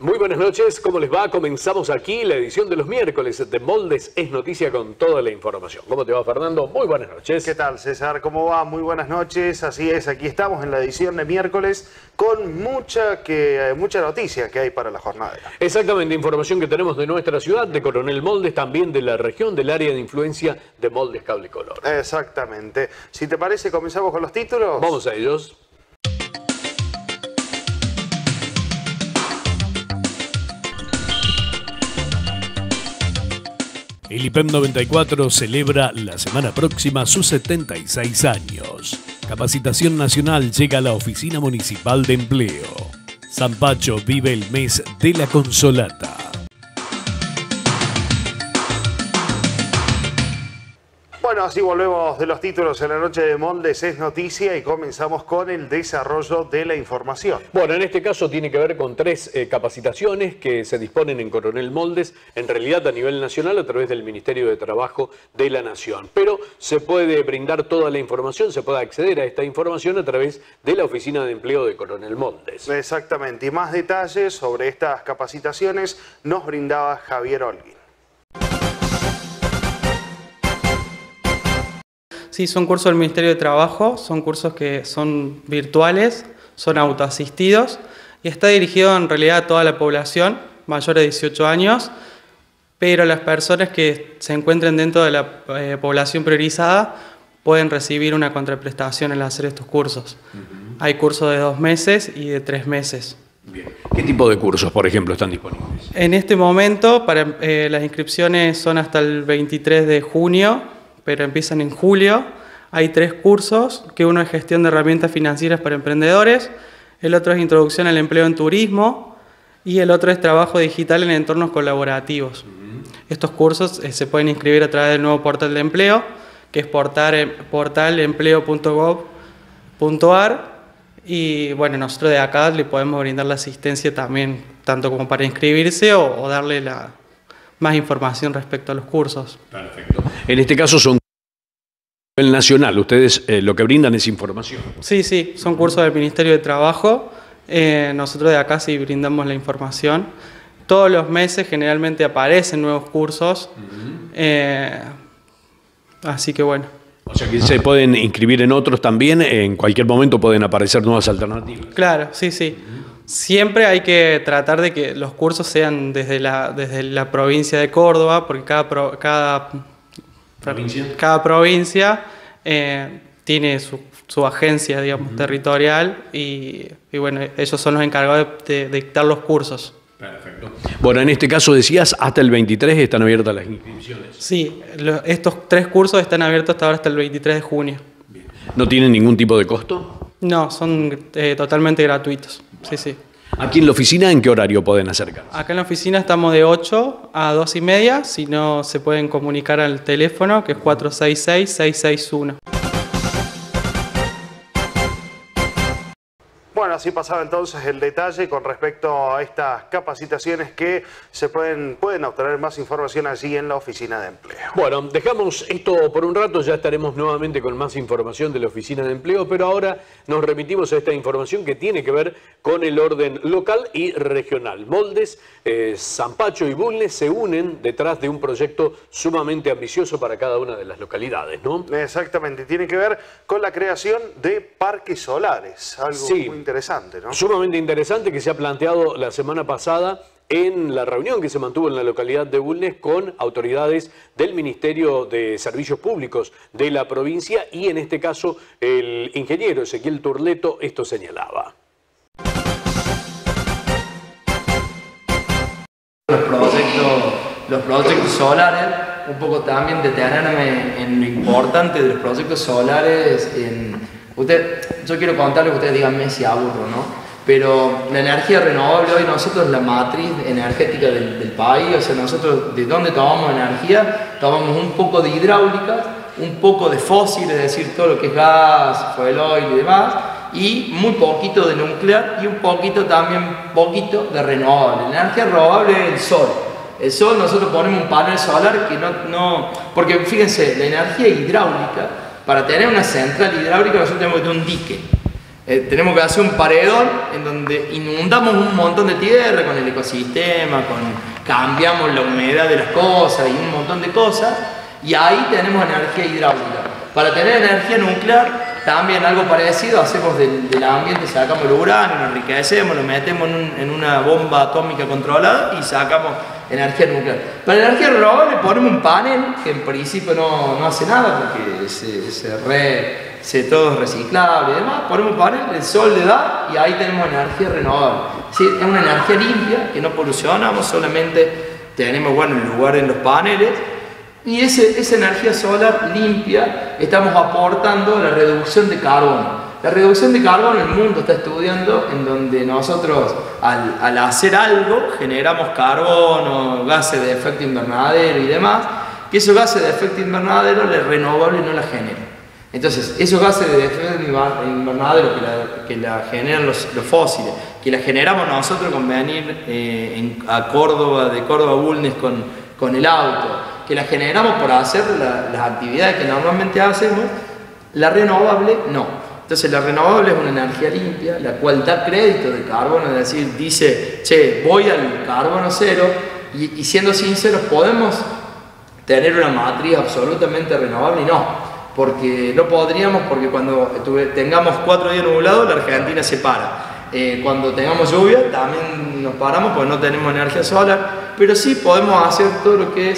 Muy buenas noches, ¿cómo les va? Comenzamos aquí la edición de los miércoles de Moldes es Noticia con toda la información. ¿Cómo te va, Fernando? Muy buenas noches. ¿Qué tal, César? ¿Cómo va? Muy buenas noches. Así es, aquí estamos en la edición de miércoles con mucha noticia que hay para la jornada. Exactamente, información que tenemos de nuestra ciudad, de Coronel Moldes, también de la región, del área de influencia de Moldes Cable Color. Exactamente. Si te parece, comenzamos con los títulos. Vamos a ellos. El IPEM 94 celebra la semana próxima sus 76 años. Capacitación nacional llega a la Oficina Municipal de Empleo. San Pacho vive el mes de la Consolata. Bueno, así volvemos de los títulos en la noche de Moldes es Noticia y comenzamos con el desarrollo de la información. Bueno, en este caso tiene que ver con tres capacitaciones que se disponen en Coronel Moldes, en realidad a nivel nacional a través del Ministerio de Trabajo de la Nación. Pero se puede brindar toda la información, se puede acceder a esta información a través de la Oficina de Empleo de Coronel Moldes. Exactamente, y más detalles sobre estas capacitaciones nos brindaba Javier Holguín. Sí, son cursos del Ministerio de Trabajo, son cursos que son virtuales, son autoasistidos y está dirigido en realidad a toda la población mayor de 18 años, pero las personas que se encuentren dentro de la población priorizada pueden recibir una contraprestación al hacer estos cursos. Hay cursos de 2 meses y de 3 meses. Bien. ¿Qué tipo de cursos, por ejemplo, están disponibles? En este momento, las inscripciones son hasta el 23 de junio, pero empiezan en julio. Hay 3 cursos, que uno es gestión de herramientas financieras para emprendedores, el otro es introducción al empleo en turismo y el otro es trabajo digital en entornos colaborativos. Estos cursos se pueden inscribir a través del nuevo portal de empleo, que es portalempleo.gov.ar, y bueno, nosotros de acá le podemos brindar la asistencia también, tanto como para inscribirse o darle más información respecto a los cursos. Perfecto. En este caso son a nivel nacional, ustedes lo que brindan es información. Sí, son cursos del Ministerio de Trabajo, nosotros de acá sí brindamos la información. Todos los meses generalmente aparecen nuevos cursos, así que bueno. O sea que se pueden inscribir en otros también, en cualquier momento pueden aparecer nuevas alternativas. Claro, sí. Siempre hay que tratar de que los cursos sean desde la provincia de Córdoba, porque cada provincia tiene su agencia, digamos, territorial y bueno, ellos son los encargados de dictar los cursos. Perfecto. Bueno, en este caso decías, hasta el 23 están abiertas las inscripciones. Sí, estos 3 cursos están abiertos hasta el 23 de junio. Bien. ¿No tienen ningún tipo de costo? No, son totalmente gratuitos. Sí. ¿Aquí en la oficina en qué horario pueden acercarse? Acá en la oficina estamos de 8 a 2:30, si no se pueden comunicar al teléfono que es 466-661. Bueno, así pasaba entonces el detalle con respecto a estas capacitaciones que se pueden obtener más información allí en la Oficina de Empleo. Bueno, dejamos esto por un rato, ya estaremos nuevamente con más información de la Oficina de Empleo, pero ahora nos remitimos a esta información que tiene que ver con el orden local y regional. Moldes, San Pacho y Bulnes se unen detrás de un proyecto sumamente ambicioso para cada una de las localidades, ¿no? Exactamente, tiene que ver con la creación de parques solares, algo muy interesante, ¿no? Sumamente interesante que se ha planteado la semana pasada en la reunión que se mantuvo en la localidad de Bulnes con autoridades del Ministerio de Servicios Públicos de la provincia y en este caso el ingeniero Ezequiel Turleto esto señalaba. Los proyectos solares, un poco también detenerme en lo importante de los proyectos solares. Yo quiero contarles, ustedes díganme si aburro, ¿no? Pero la energía renovable hoy nosotros es la matriz energética del país, o sea, nosotros de dónde tomamos energía, tomamos un poco de hidráulica, un poco de fósil, es decir, todo lo que es gas, fuel oil y demás, y muy poquito de nuclear y un poquito de renovable. La energía renovable es el sol. El sol, nosotros ponemos un panel solar que porque fíjense, la energía hidráulica, para tener una central hidráulica nosotros tenemos que tener un dique. Tenemos que hacer un paredón en donde inundamos un montón de tierra con el ecosistema, cambiamos la humedad de las cosas y un montón de cosas, y ahí tenemos energía hidráulica. Para tener energía nuclear, también algo parecido, hacemos del ambiente, sacamos el uranio, lo enriquecemos, lo metemos en una bomba atómica controlada y sacamos energía nuclear. Para la energía renovable ponemos un panel que en principio no hace nada porque todo es reciclable y demás. Ponemos un panel, el sol le da y ahí tenemos energía renovable. ¿Sí? Es una energía limpia que no polucionamos, solamente tenemos el lugar en los paneles. Y esa energía solar limpia estamos aportando a la reducción de carbono. La reducción de carbono el mundo está estudiando en donde nosotros al hacer algo generamos carbono, gases de efecto invernadero y demás, que esos gases de efecto invernadero el renovable no la genera. Entonces, esos gases de efecto invernadero que la generan los fósiles, que la generamos nosotros con venir a Córdoba, de Córdoba a Bulnes con el auto, que la generamos por hacer las actividades que normalmente hacemos, la renovable no. Entonces la renovable es una energía limpia, la cual da crédito de carbono, es decir, dice, che, voy al carbono cero, y siendo sinceros, podemos tener una matriz absolutamente renovable y no, porque no podríamos, porque cuando tengamos 4 días nublados, la Argentina se para. Cuando tengamos lluvia también nos paramos porque no tenemos energía solar, pero sí podemos hacer todo lo que es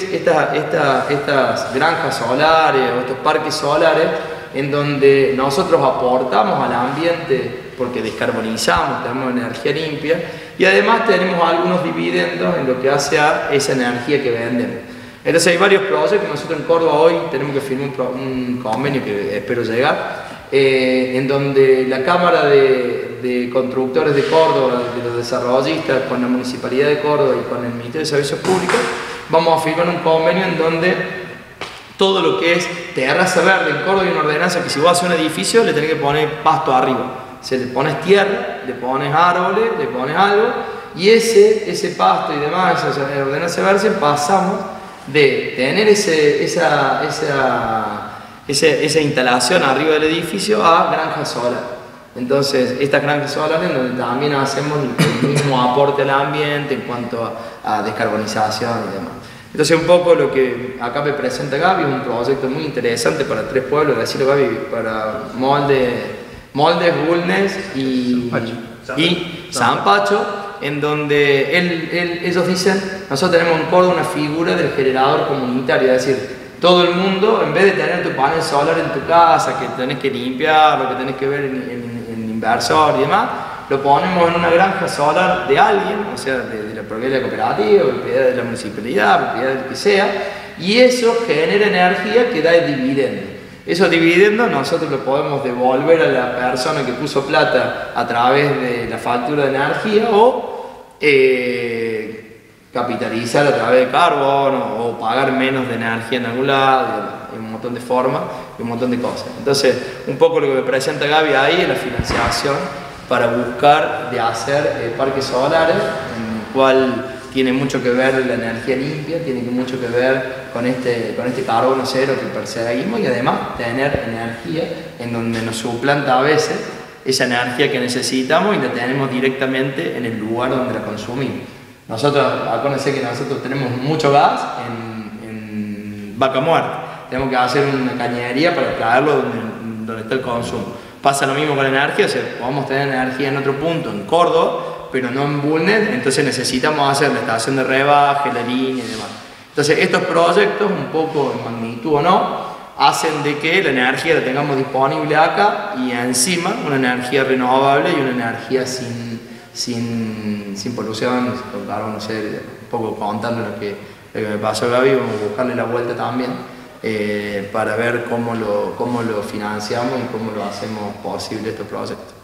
estas granjas solares o estos parques solares en donde nosotros aportamos al ambiente porque descarbonizamos, tenemos energía limpia y además tenemos algunos dividendos en lo que hace a esa energía que vendemos. Entonces hay varios proyectos, nosotros en Córdoba hoy tenemos que firmar un convenio que espero llegar, en donde la Cámara de Constructores de Córdoba, de los desarrollistas, con la Municipalidad de Córdoba y con el Ministerio de Servicios Públicos, vamos a firmar un convenio en donde todo lo que es terraza verde en Córdoba y una ordenanza que si vos haces un edificio le tenés que poner pasto arriba. Se le pones tierra, le pones árboles, le pones algo, y ese pasto y demás, esa ordenanza verde, pasamos de tener esa instalación arriba del edificio a granja solar. Entonces, estas granjas solares en donde también hacemos el mismo aporte al ambiente en cuanto a descarbonización y demás. Entonces, un poco lo que acá me presenta Gaby es un proyecto muy interesante para 3 pueblos, decirlo Gaby, para Moldes, Bulnes y Zampacho, en donde ellos dicen, nosotros tenemos en Córdoba una figura del generador comunitario, es decir, todo el mundo, en vez de tener tu panel solar en tu casa, que tenés que limpiar, lo que tenés que ver en inversor y demás, lo ponemos en una granja solar de alguien, o sea, de la propiedad de la cooperativa, propiedad de la municipalidad, propiedad del que sea, y eso genera energía que da el dividendo. Esos dividendos nosotros lo podemos devolver a la persona que puso plata a través de la factura de energía o capitalizar a través de carbono o pagar menos de energía en algún lado, en un montón de formas y un montón de cosas. Entonces, un poco lo que me presenta Gaby ahí es la financiación para buscar de hacer parques solares, en el cual tiene mucho que ver la energía limpia, tiene mucho que ver con este carbono cero que perseguimos y además tener energía en donde nos suplanta a veces esa energía que necesitamos y la tenemos directamente en el lugar donde la consumimos. Nosotros, acuérdense que nosotros tenemos mucho gas en Vaca Muerta, tenemos que hacer una cañería para traerlo donde está el consumo. Pasa lo mismo con la energía, o sea, podemos tener energía en otro punto, en Córdoba, pero no en Bulnes, entonces necesitamos hacer la estación de rebaje, la línea y demás. Entonces estos proyectos, un poco en magnitud o no, hacen de que la energía la tengamos disponible acá y encima una energía renovable y una energía sin polución, con carbono cero, un poco contando lo que me pasó a Gaby, vamos a buscarle la vuelta también para ver cómo lo financiamos y cómo lo hacemos posible estos proyectos.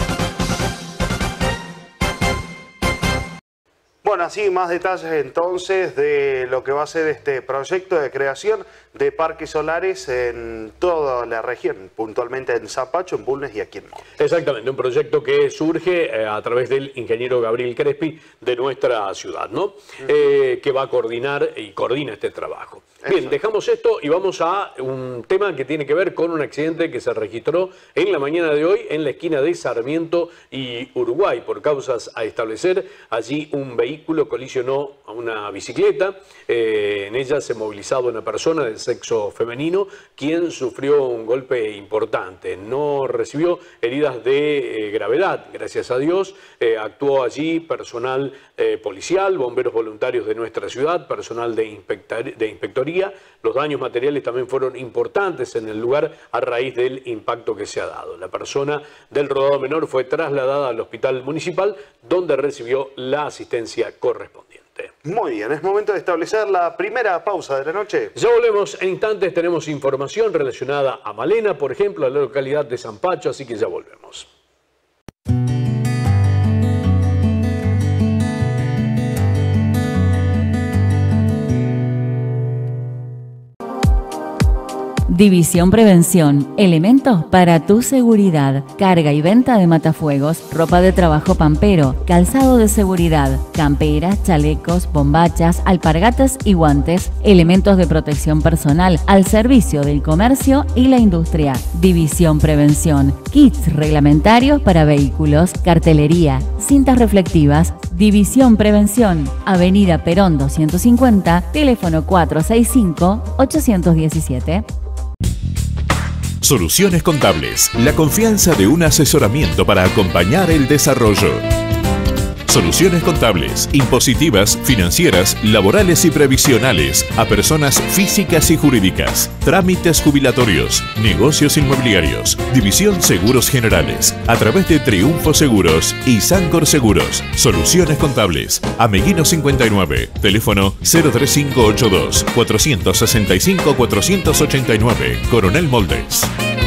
Bueno, así más detalles entonces de lo que va a ser este proyecto de creación de parques solares en toda la región, puntualmente en Zampacho, en Bulnes y aquí en Moldes. Exactamente, un proyecto que surge a través del ingeniero Gabriel Crespi de nuestra ciudad, ¿no? Que va a coordinar y coordina este trabajo. Bien, dejamos esto y vamos a un tema que tiene que ver con un accidente que se registró en la mañana de hoy en la esquina de Sarmiento y Uruguay. Por causas a establecer, allí un vehículo colisionó a una bicicleta. En ella se movilizaba una persona del sexo femenino, quien sufrió un golpe importante. No recibió heridas de gravedad, gracias a Dios. Actuó allí personal policial, bomberos voluntarios de nuestra ciudad, personal de inspectoría. Los daños materiales también fueron importantes en el lugar a raíz del impacto que se ha dado. La persona del rodado menor fue trasladada al hospital municipal, donde recibió la asistencia correspondiente. Muy bien, es momento de establecer la primera pausa de la noche. Ya volvemos en instantes, tenemos información relacionada a Malena, por ejemplo, a la localidad de Zampacho, así que ya volvemos. División Prevención, elementos para tu seguridad, carga y venta de matafuegos, ropa de trabajo pampero, calzado de seguridad, camperas, chalecos, bombachas, alpargatas y guantes, elementos de protección personal al servicio del comercio y la industria. División Prevención, kits reglamentarios para vehículos, cartelería, cintas reflectivas. División Prevención, Avenida Perón 250, teléfono 465-817. Soluciones Contables, la confianza de un asesoramiento para acompañar el desarrollo. Soluciones contables, impositivas, financieras, laborales y previsionales a personas físicas y jurídicas. Trámites jubilatorios, negocios inmobiliarios, División Seguros Generales, a través de Triunfo Seguros y Sancor Seguros. Soluciones Contables, Ameguino 59, teléfono 03582 465 489, Coronel Moldes.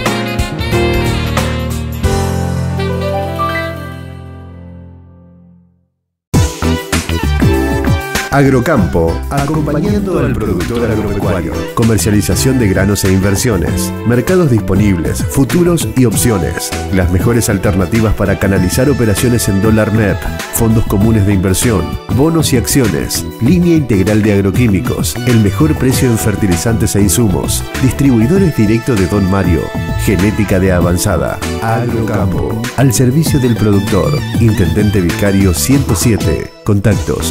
Agrocampo, acompañando al productor agropecuario. Comercialización de granos e inversiones. Mercados disponibles, futuros y opciones. Las mejores alternativas para canalizar operaciones en dólar MEP. Fondos comunes de inversión. Bonos y acciones. Línea integral de agroquímicos. El mejor precio en fertilizantes e insumos. Distribuidores directos de Don Mario. Genética de avanzada. Agrocampo. Al servicio del productor. Intendente Vicario 107. Contactos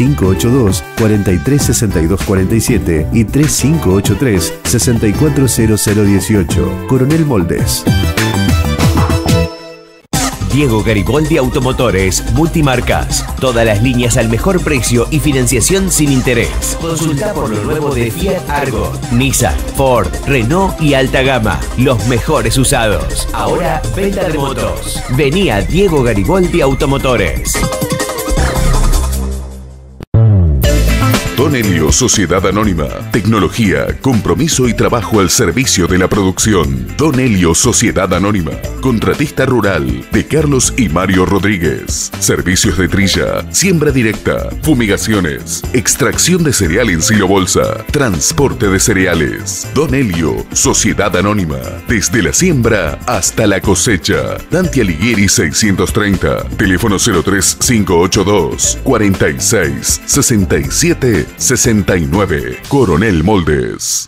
3582-436247 y 3583-640018. Coronel Moldes. Diego Gariboldi Automotores, multimarcas. Todas las líneas al mejor precio y financiación sin interés. Consulta por lo nuevo de Fiat Argo, Nissan, Ford, Renault y alta gama. Los mejores usados. Ahora, venta de motos. Vení a Diego Gariboldi Automotores. Don Helio Sociedad Anónima. Tecnología, compromiso y trabajo al servicio de la producción. Don Helio Sociedad Anónima. Contratista rural de Carlos y Mario Rodríguez. Servicios de trilla, siembra directa, fumigaciones, extracción de cereal en silo bolsa, transporte de cereales. Don Helio Sociedad Anónima. Desde la siembra hasta la cosecha. Dante Alighieri 630. Teléfono 03582 46 67 69. Coronel Moldes.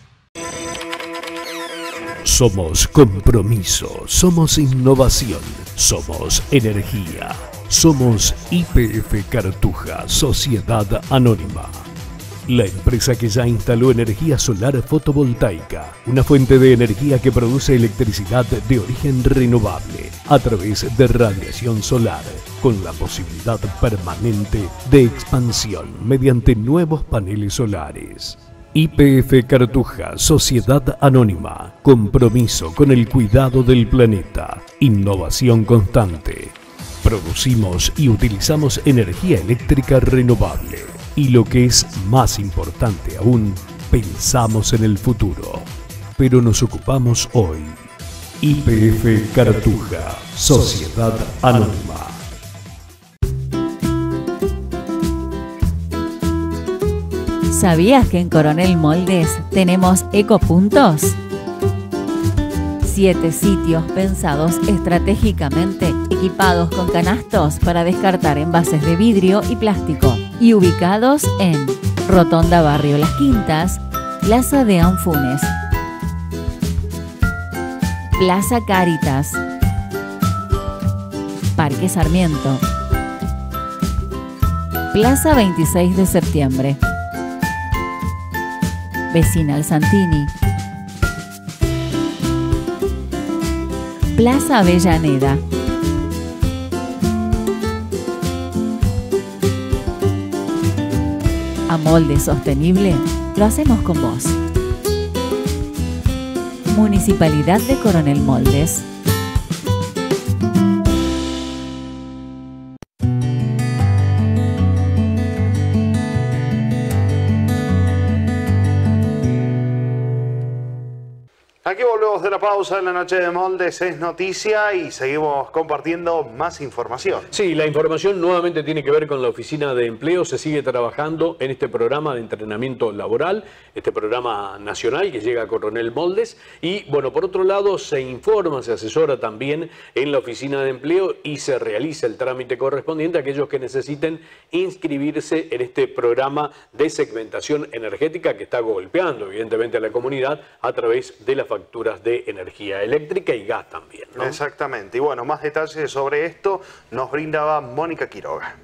Somos compromiso, somos innovación, somos energía, somos YPF Cartuja, Sociedad Anónima. La empresa que ya instaló energía solar fotovoltaica, una fuente de energía que produce electricidad de origen renovable a través de radiación solar, con la posibilidad permanente de expansión mediante nuevos paneles solares. YPF Cartuja, Sociedad Anónima, compromiso con el cuidado del planeta, innovación constante. Producimos y utilizamos energía eléctrica renovable. Y lo que es más importante aún, pensamos en el futuro, pero nos ocupamos hoy. YPF Cartuja, Sociedad Anónima. ¿Sabías que en Coronel Moldes tenemos ecopuntos? 7 sitios pensados estratégicamente, equipados con canastos para descartar envases de vidrio y plástico, y ubicados en Rotonda Barrio Las Quintas, Plaza de Anfunes, Plaza Cáritas, Parque Sarmiento, Plaza 26 de septiembre, Vecinal Santini, Plaza Avellaneda, A Molde Sostenible, lo hacemos con vos. Municipalidad de Coronel Moldes. Aquí volvemos de la pausa en la noche de Moldes, es noticia y seguimos compartiendo más información. Sí, la información nuevamente tiene que ver con la Oficina de Empleo. Se sigue trabajando en este programa de entrenamiento laboral, este programa nacional que llega a Coronel Moldes. Y bueno, por otro lado, se informa, se asesora también en la Oficina de Empleo y se realiza el trámite correspondiente a aquellos que necesiten inscribirse en este programa de segmentación energética que está golpeando evidentemente a la comunidad a través de la facturas de energía eléctrica y gas también, ¿no? Exactamente. Y bueno, más detalles sobre esto nos brindaba Mónica Quiroga.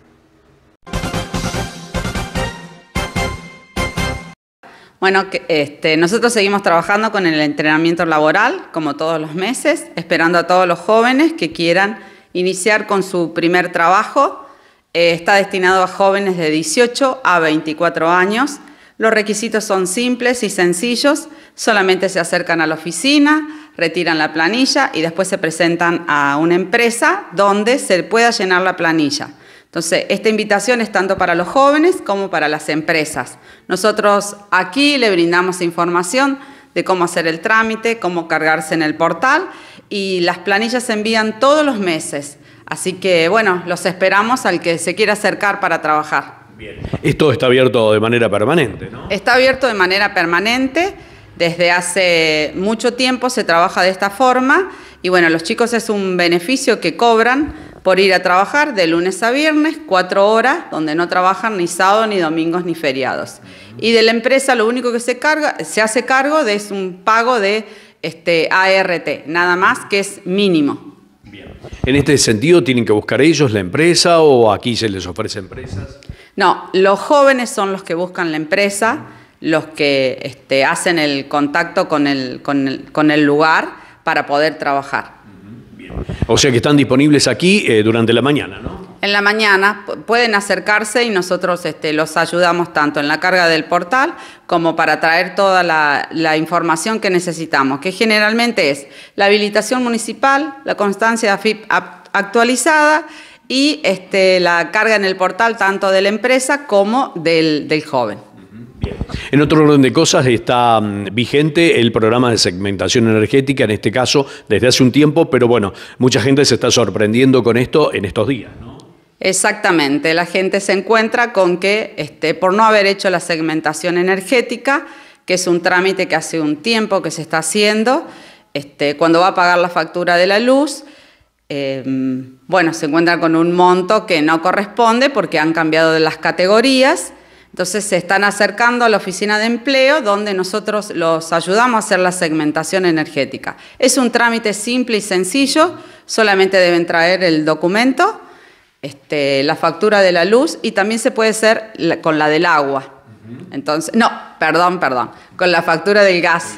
Bueno, nosotros seguimos trabajando con el entrenamiento laboral, como todos los meses, esperando a todos los jóvenes que quieran iniciar con su primer trabajo. Está destinado a jóvenes de 18 a 24 años. Los requisitos son simples y sencillos, solamente se acercan a la oficina, retiran la planilla y después se presentan a una empresa donde se pueda llenar la planilla. Entonces, esta invitación es tanto para los jóvenes como para las empresas. Nosotros aquí le brindamos información de cómo hacer el trámite, cómo cargarse en el portal y las planillas se envían todos los meses. Así que, bueno, los esperamos al que se quiera acercar para trabajar. Bien. Esto está abierto de manera permanente, ¿no? Está abierto de manera permanente. Desde hace mucho tiempo se trabaja de esta forma y bueno, los chicos es un beneficio que cobran por ir a trabajar de lunes a viernes, 4 horas, donde no trabajan ni sábado, ni domingos, ni feriados. Y de la empresa lo único que se hace cargo es un pago de ART, nada más que es mínimo. Bien. En este sentido, ¿tienen que buscar ellos la empresa o aquí se les ofrece empresas? No, los jóvenes son los que buscan la empresa, los que hacen el contacto con el lugar para poder trabajar. Bien. O sea que están disponibles aquí durante la mañana, ¿no? En la mañana pueden acercarse y nosotros los ayudamos tanto en la carga del portal como para traer toda la información que necesitamos, que generalmente es la habilitación municipal, la constancia de AFIP actualizada y la carga en el portal tanto de la empresa como del joven. Bien. En otro orden de cosas está vigente el programa de segmentación energética, en este caso desde hace un tiempo, pero bueno, mucha gente se está sorprendiendo con esto en estos días, ¿no? Exactamente, la gente se encuentra con que por no haber hecho la segmentación energética, que es un trámite que hace un tiempo que se está haciendo, cuando va a pagar la factura de la luz, bueno, se encuentra con un monto que no corresponde porque han cambiado de las categorías. Entonces se están acercando a la oficina de empleo donde nosotros los ayudamos a hacer la segmentación energética. Es un trámite simple y sencillo, solamente deben traer el documento, la factura de la luz y también se puede hacer con la del agua. Entonces, no, perdón, con la factura del gas.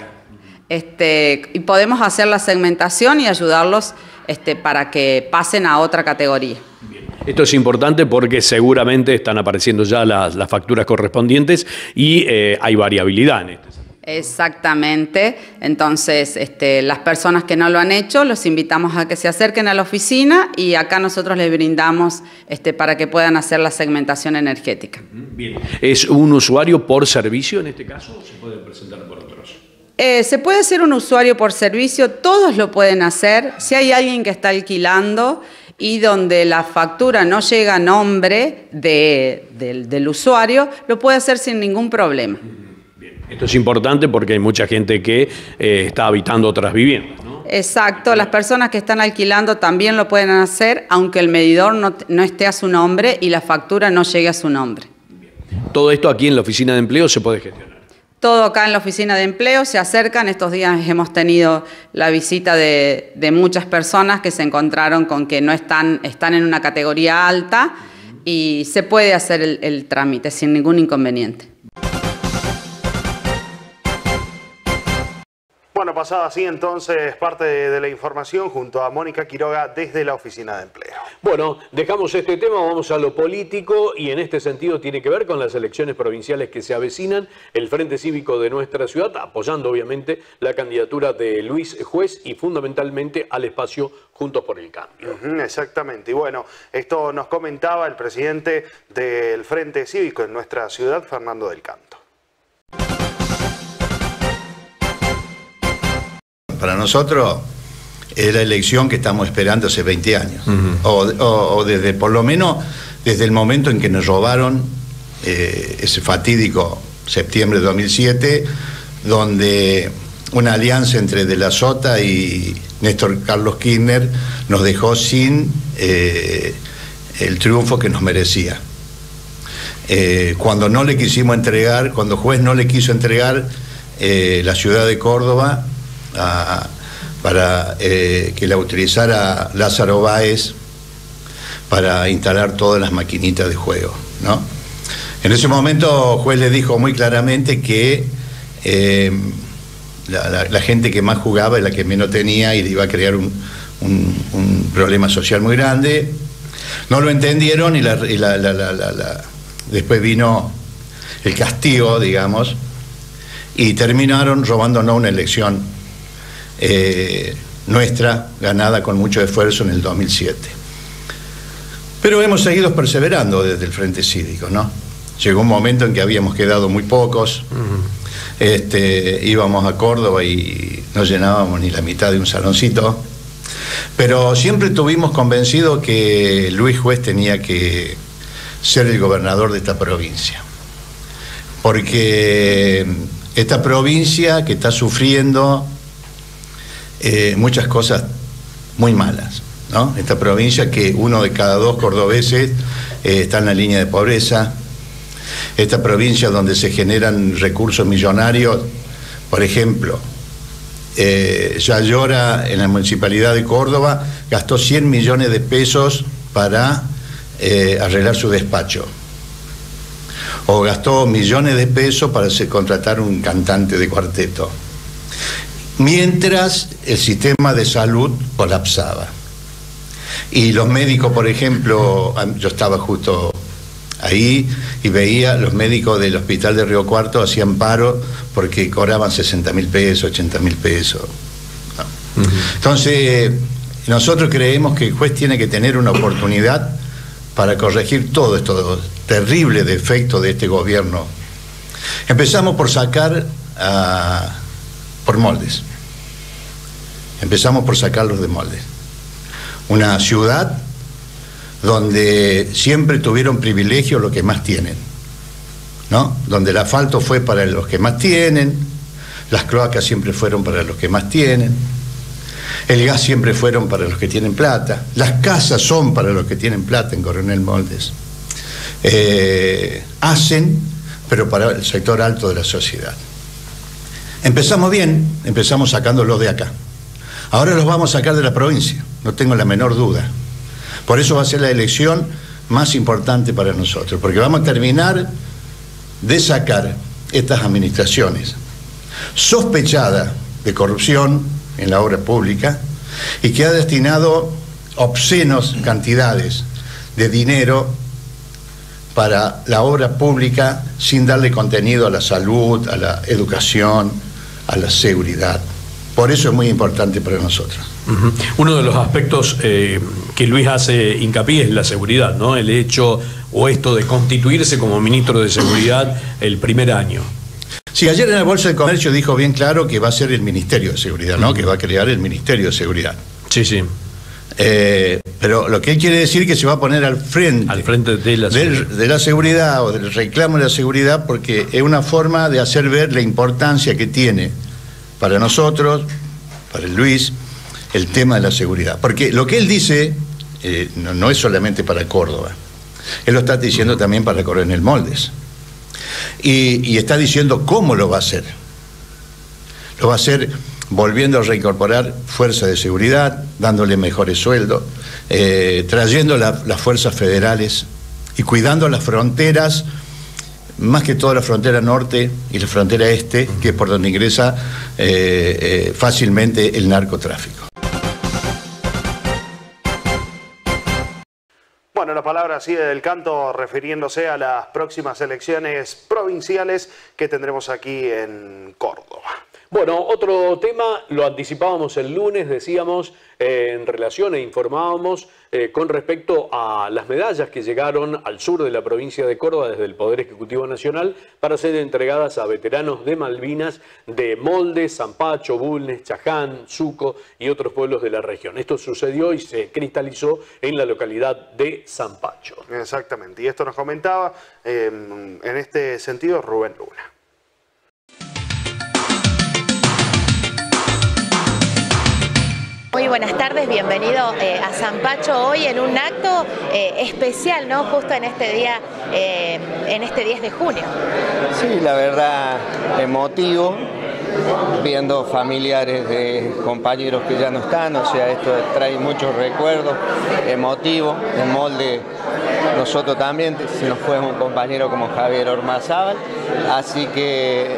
Y podemos hacer la segmentación y ayudarlos para que pasen a otra categoría. Bien. Esto es importante porque seguramente están apareciendo ya las facturas correspondientes y hay variabilidad en este sentido. Exactamente. Entonces, las personas que no lo han hecho, los invitamos a que se acerquen a la oficina y acá nosotros les brindamos para que puedan hacer la segmentación energética. Bien. ¿Es un usuario por servicio en este caso o se puede presentar por otros? Se puede hacer un usuario por servicio, todos lo pueden hacer. Si hay alguien que está alquilando y donde la factura no llega a nombre del usuario, lo puede hacer sin ningún problema. Bien. Esto es importante porque hay mucha gente que está habitando otras viviendas, ¿no? Exacto, las personas que están alquilando también lo pueden hacer, aunque el medidor no esté a su nombre y la factura no llegue a su nombre. Bien. Todo esto aquí en la oficina de empleo se puede gestionar. todo acá en la oficina de empleo, se acercan. Estos días hemos tenido la visita de muchas personas que se encontraron con que no están en una categoría alta y se puede hacer el trámite sin ningún inconveniente. Bueno, pasada así entonces parte de la información junto a Mónica Quiroga desde la Oficina de Empleo. Bueno, dejamos este tema, vamos a lo político y en este sentido tiene que ver con las elecciones provinciales que se avecinan. El Frente Cívico de nuestra ciudad apoyando obviamente la candidatura de Luis Juez y fundamentalmente al espacio Juntos por el Cambio. Exactamente, y bueno, esto nos comentaba el presidente del Frente Cívico en nuestra ciudad, Fernando del Canto. Para nosotros es la elección que estamos esperando hace 20 años, o desde, por lo menos desde el momento en que nos robaron ese fatídico septiembre de 2007, donde una alianza entre De la Sota y Néstor Carlos Kirchner nos dejó sin el triunfo que nos merecía. Cuando no le quisimos entregar, cuando Juez no le quiso entregar la ciudad de Córdoba para que la utilizara Lázaro Báez para instalar todas las maquinitas de juego, ¿no? En ese momento Juez le dijo muy claramente que la gente que más jugaba es la que menos tenía y iba a crear un problema social muy grande. No lo entendieron y después vino el castigo, digamos, y terminaron robándonos una elección nuestra, ganada con mucho esfuerzo en el 2007. Pero hemos seguido perseverando desde el Frente Cívico, ¿no? Llegó un momento en que habíamos quedado muy pocos, íbamos a Córdoba y no llenábamos ni la mitad de un saloncito, pero siempre estuvimos convencidos que Luis Juez tenía que ser el gobernador de esta provincia, porque esta provincia que está sufriendo muchas cosas muy malas, ¿no? Esta provincia que 1 de cada 2 cordobeses está en la línea de pobreza, esta provincia donde se generan recursos millonarios, por ejemplo, Yayora en la municipalidad de Córdoba gastó 100 millones de pesos para arreglar su despacho, o gastó millones de pesos para contratar un cantante de cuarteto, mientras el sistema de salud colapsaba. Y los médicos, por ejemplo, yo estaba justo ahí y veía los médicos del hospital de Río Cuarto hacían paro porque cobraban 60.000 pesos, 80.000 pesos. ¿No? Entonces, nosotros creemos que el juez tiene que tener una oportunidad para corregir todo esto terrible defecto de este gobierno. Empezamos por sacar por moldes. Empezamos por sacarlos de moldes. Una ciudad donde siempre tuvieron privilegio los que más tienen, ¿no? Donde el asfalto fue para los que más tienen, las cloacas siempre fueron para los que más tienen, el gas siempre fueron para los que tienen plata, las casas son para los que tienen plata en Coronel Moldes. Hacen, pero para el sector alto de la sociedad. Empezamos bien, empezamos sacándolos de acá. Ahora los vamos a sacar de la provincia, no tengo la menor duda. Por eso va a ser la elección más importante para nosotros, porque vamos a terminar de sacar estas administraciones sospechadas de corrupción en la obra pública y que ha destinado obscenas cantidades de dinero para la obra pública sin darle contenido a la salud, a la educación, a la seguridad. Por eso es muy importante para nosotros. Uno de los aspectos que Luis hace hincapié es la seguridad, ¿no? El hecho o esto de constituirse como ministro de Seguridad el primer año. Sí, ayer en la Bolsa de Comercio dijo bien claro que va a ser el Ministerio de Seguridad, ¿no? Que va a crear el Ministerio de Seguridad. Sí, sí. Pero lo que él quiere decir es que se va a poner al frente de la seguridad o del reclamo de la seguridad, porque es una forma de hacer ver la importancia que tiene para nosotros, para el Luis, el tema de la seguridad. Porque lo que él dice no es solamente para Córdoba, él lo está diciendo también para Coronel Moldes. Y está diciendo cómo lo va a hacer. Lo va a hacer volviendo a reincorporar fuerzas de seguridad, dándole mejores sueldos, trayendo las fuerzas federales y cuidando las fronteras, más que todo la frontera norte y la frontera este, que es por donde ingresa fácilmente el narcotráfico. Bueno, la palabra sigue del canto refiriéndose a las próximas elecciones provinciales que tendremos aquí en Córdoba. Bueno, otro tema, lo anticipábamos el lunes, decíamos, en relación e informábamos con respecto a las medallas que llegaron al sur de la provincia de Córdoba desde el Poder Ejecutivo Nacional para ser entregadas a veteranos de Malvinas de Moldes, Zampacho, Bulnes, Chaján, Suco y otros pueblos de la región. Esto sucedió y se cristalizó en la localidad de Zampacho. Exactamente, y esto nos comentaba en este sentido Rubén Luna. Muy buenas tardes, bienvenido a Zampacho hoy en un acto especial, ¿no? Justo en este día, en este 10 de junio. Sí, la verdad, emotivo, viendo familiares de compañeros que ya no están, o sea, esto trae muchos recuerdos, emotivo, en Molde nosotros también, se nos fue un compañero como Javier Ormazábal, así que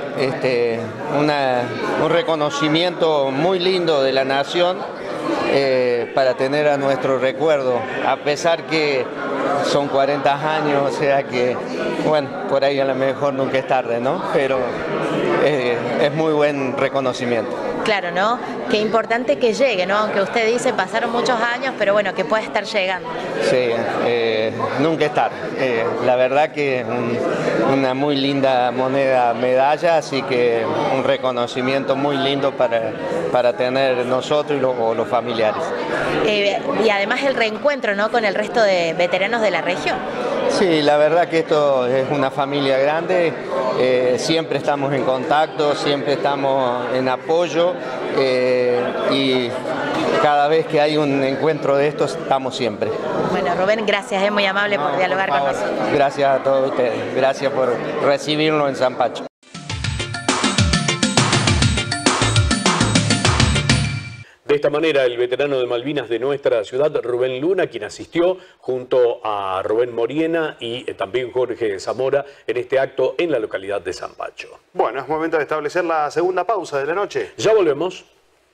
un reconocimiento muy lindo de la nación para tener a nuestro recuerdo, a pesar que son 40 años, o sea que, bueno, por ahí a lo mejor nunca es tarde, ¿no? Pero es muy buen reconocimiento. Claro, ¿no? Qué importante que llegue, ¿no? Aunque usted dice pasaron muchos años, pero bueno, que pueda estar llegando. Sí, nunca es tarde. La verdad que una muy linda medalla, así que un reconocimiento muy lindo para tener nosotros y los familiares. Y además el reencuentro, ¿no? Con el resto de veteranos de la región. Sí, la verdad que esto es una familia grande, siempre estamos en contacto, siempre estamos en apoyo y cada vez que hay un encuentro de estos estamos siempre. Bueno, Rubén, gracias, es muy amable por dialogar con nosotros. Gracias a todos ustedes, gracias por recibirnos en Zampacho. De esta manera, el veterano de Malvinas de nuestra ciudad, Rubén Luna, quien asistió junto a Rubén Moriena y también Jorge Zamora en este acto en la localidad de Zampacho. Bueno, es momento de establecer la segunda pausa de la noche. Ya volvemos.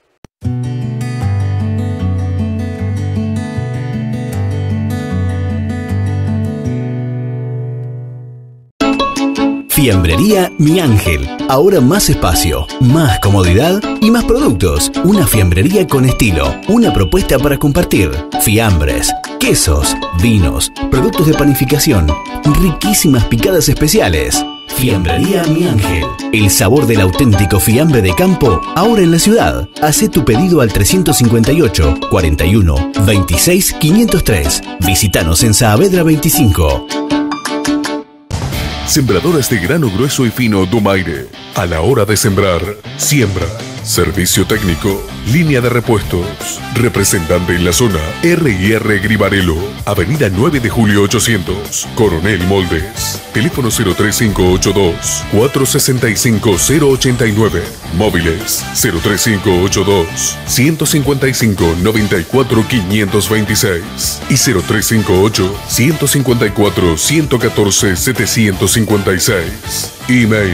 Fiambrería Mi Ángel. Ahora más espacio, más comodidad y más productos. Una fiambrería con estilo. Una propuesta para compartir. Fiambres, quesos, vinos, productos de panificación, riquísimas picadas especiales. Fiambrería Mi Ángel. El sabor del auténtico fiambre de campo, ahora en la ciudad. Hacé tu pedido al 358 41 26 503. Visítanos en Saavedra 25. Sembradoras de grano grueso y fino Dumaire. A la hora de sembrar, siembra. Servicio técnico, línea de repuestos. Representante en la zona, R&R Gribarelo. Avenida 9 de Julio 800, Coronel Moldes. Teléfono 03582 465 089. Móviles 03582 155 94 526 y 0358 154 114 756. Email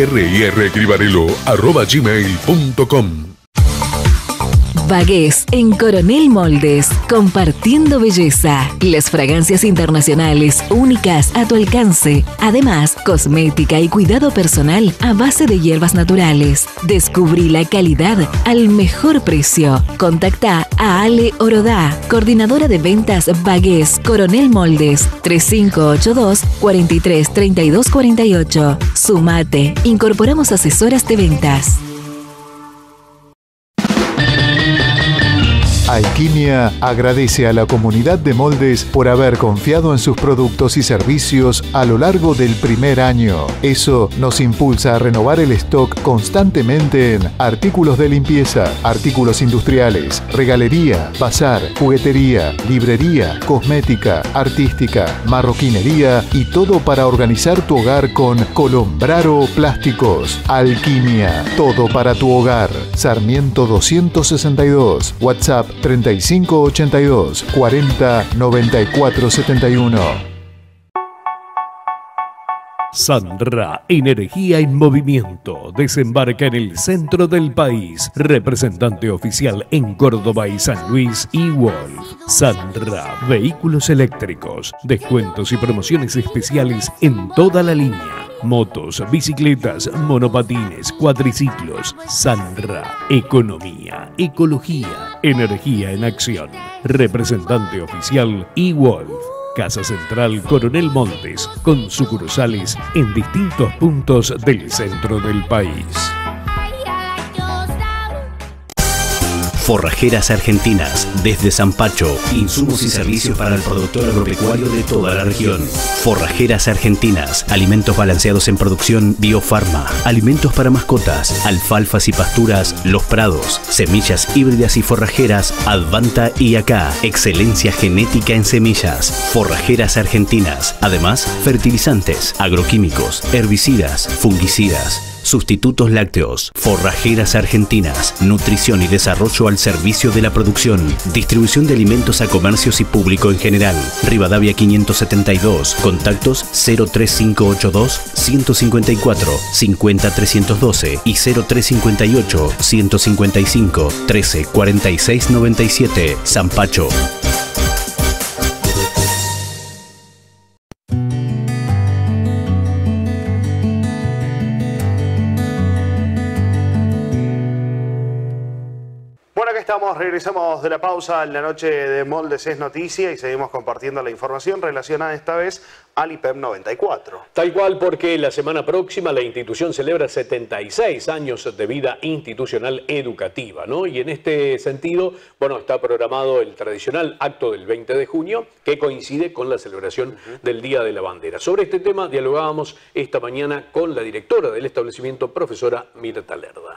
rirgribarelo@gmail.com. Bagués en Coronel Moldes, compartiendo belleza. Las fragancias internacionales únicas a tu alcance. Además, cosmética y cuidado personal a base de hierbas naturales. Descubrí la calidad al mejor precio. Contacta a Ale Orodá, coordinadora de ventas Bagués Coronel Moldes, 3582 43 32 48. Sumate, incorporamos asesoras de ventas. Alquimia agradece a la comunidad de moldes por haber confiado en sus productos y servicios a lo largo del primer año. Eso nos impulsa a renovar el stock constantemente en artículos de limpieza, artículos industriales, regalería, bazar, juguetería, librería, cosmética, artística, marroquinería y todo para organizar tu hogar con Colombraro Plásticos. Alquimia, todo para tu hogar. Sarmiento 262, WhatsApp 3582 40 94 71. Sandra, energía en movimiento, desembarca en el centro del país. Representante oficial en Córdoba y San Luis, eWolf. Sandra, vehículos eléctricos, descuentos y promociones especiales en toda la línea. Motos, bicicletas, monopatines, cuadriciclos. Sandra, economía, ecología, energía en acción. Representante oficial eWolf. Casa Central Coronel Montes, con sucursales en distintos puntos del centro del país. Forrajeras Argentinas, desde Zampacho, insumos y servicios para el productor agropecuario de toda la región. Forrajeras Argentinas, alimentos balanceados en producción Biofarma, alimentos para mascotas, alfalfas y pasturas Los Prados, semillas híbridas y forrajeras Advanta y Acá, excelencia genética en semillas. Forrajeras Argentinas, además fertilizantes, agroquímicos, herbicidas, fungicidas, sustitutos lácteos. Forrajeras Argentinas, nutrición y desarrollo al servicio de la producción, distribución de alimentos a comercios y público en general. Rivadavia 572, contactos 03582 154 50312 y 0358 155 13 46 97, Zampacho. Regresamos de la pausa en la noche de Moldes es Noticia y seguimos compartiendo la información relacionada esta vez al IPEM 94. Tal cual, porque la semana próxima la institución celebra 76 años de vida institucional educativa, ¿no? Y en este sentido, bueno, está programado el tradicional acto del 20 de junio que coincide con la celebración del Día de la Bandera. Sobre este tema dialogábamos esta mañana con la directora del establecimiento, profesora Mirta Lerda.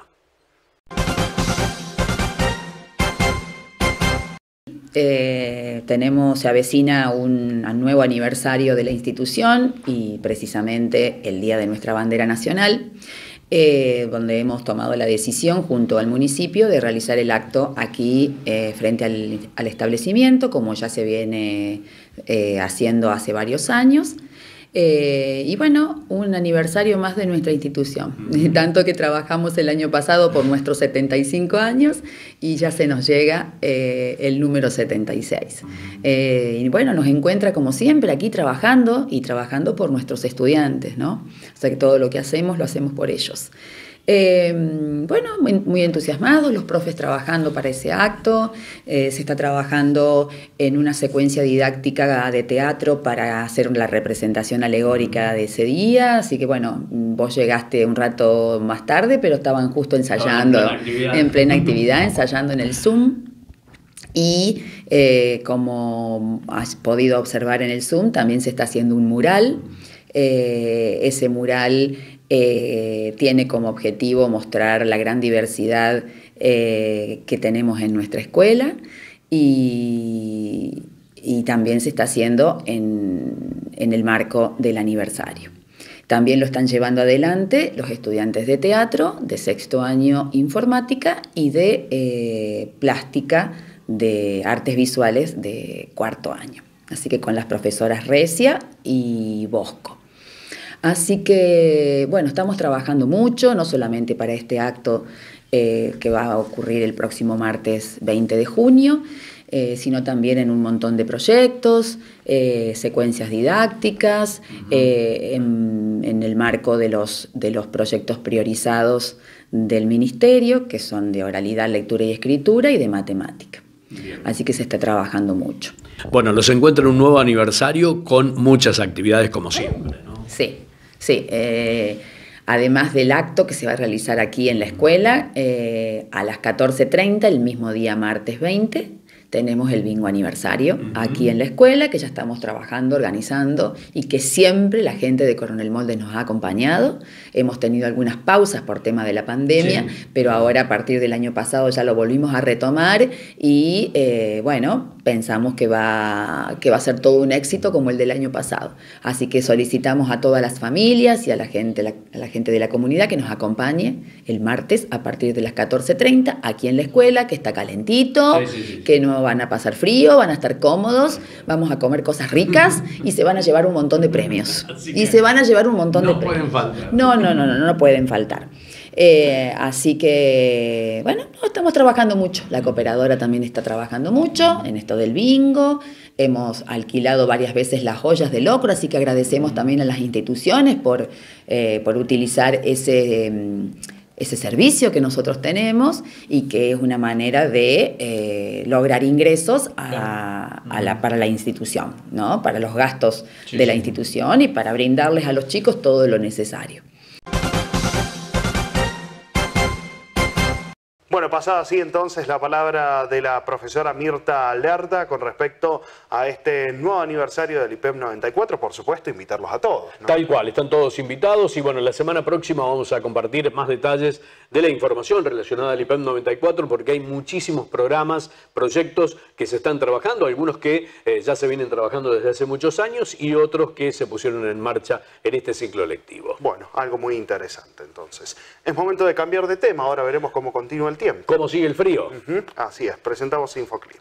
Se avecina un nuevo aniversario de la institución y precisamente el Día de nuestra Bandera Nacional, donde hemos tomado la decisión junto al municipio de realizar el acto aquí frente al establecimiento, como ya se viene haciendo hace varios años. Y bueno, un aniversario más de nuestra institución, tanto que trabajamos el año pasado por nuestros 75 años y ya se nos llega el número 76. Y bueno, nos encuentra como siempre aquí trabajando y trabajando por nuestros estudiantes, ¿no? O sea que todo lo que hacemos lo hacemos por ellos. Bueno, muy entusiasmados, los profes trabajando para ese acto, se está trabajando en una secuencia didáctica de teatro para hacer la representación alegórica de ese día, así que bueno, vos llegaste un rato más tarde, pero estaban justo ensayando, en plena actividad, ensayando en el Zoom. Y como has podido observar en el Zoom, también se está haciendo un mural. Ese mural tiene como objetivo mostrar la gran diversidad que tenemos en nuestra escuela y también se está haciendo en el marco del aniversario. También lo están llevando adelante los estudiantes de teatro, de sexto año informática y de plástica de artes visuales de cuarto año. Así que con las profesoras Recia y Bosco. Así que, bueno, estamos trabajando mucho, no solamente para este acto que va a ocurrir el próximo martes 20 de junio, sino también en un montón de proyectos, secuencias didácticas, en el marco de los proyectos priorizados del Ministerio, que son de oralidad, lectura y escritura y de matemática. Bien. Así que se está trabajando mucho. Bueno, los encuentra en un nuevo aniversario con muchas actividades como siempre, ¿no? Sí, sí. Además del acto que se va a realizar aquí en la escuela, a las 14:30, el mismo día martes 20, tenemos el bingo aniversario aquí en la escuela, que ya estamos trabajando, organizando, y que siempre la gente de Coronel Moldes nos ha acompañado. Hemos tenido algunas pausas por tema de la pandemia, pero ahora a partir del año pasado ya lo volvimos a retomar y bueno, pensamos que va a ser todo un éxito como el del año pasado. Así que solicitamos a todas las familias y a la gente de la comunidad que nos acompañe el martes a partir de las 14:30 aquí en la escuela, que está calentito, que no van a pasar frío, van a estar cómodos, vamos a comer cosas ricas y se van a llevar un montón de premios. Y se van a llevar un montón de premios. No pueden faltar. No pueden faltar. Así que, bueno, estamos trabajando mucho. La cooperadora también está trabajando mucho en esto del bingo. Hemos alquilado varias veces las ollas de locro, así que agradecemos también a las instituciones por utilizar ese servicio que nosotros tenemos y que es una manera de lograr ingresos para la institución, ¿no? Para los gastos de la institución y para brindarles a los chicos todo lo necesario. Bueno, pasada así entonces la palabra de la profesora Mirta Lerda con respecto a este nuevo aniversario del IPEM 94, por supuesto, invitarlos a todos, ¿no? Tal cual, están todos invitados y bueno, la semana próxima vamos a compartir más detalles de la información relacionada al IPEM 94 porque hay muchísimos programas, proyectos que se están trabajando, algunos que ya se vienen trabajando desde hace muchos años y otros que se pusieron en marcha en este ciclo lectivo. Bueno, algo muy interesante entonces. Es momento de cambiar de tema, ahora veremos cómo continúa el tiempo. ¿Cómo sigue el frío? Así es, presentamos Infoclima.